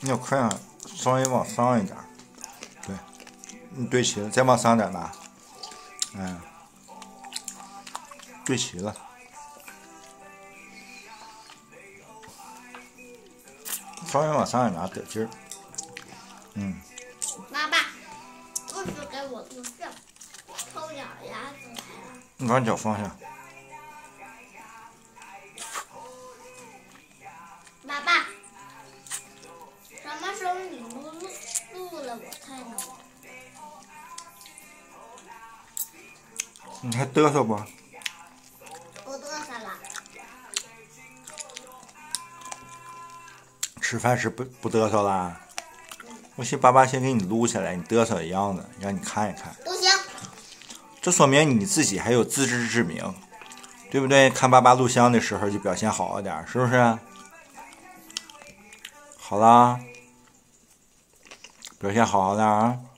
你要看稍微往上一点，对，你对齐了，再往上点吧，哎，对齐了，稍微往上一点，得劲儿， 爸爸，不许给我录像，臭脚丫子来了。 你把脚放下。 爸爸，什么时候你录了我看呢？ 你还嘚瑟不？ 不嘚瑟了。 吃饭时不嘚瑟啦？我寻爸爸先给你录下来，你嘚瑟的样子，让你看一看。 不行。 这说明你自己还有自知之明，对不对？看爸爸录像的时候就表现好一点，是不是？好啦，表现好好点啊。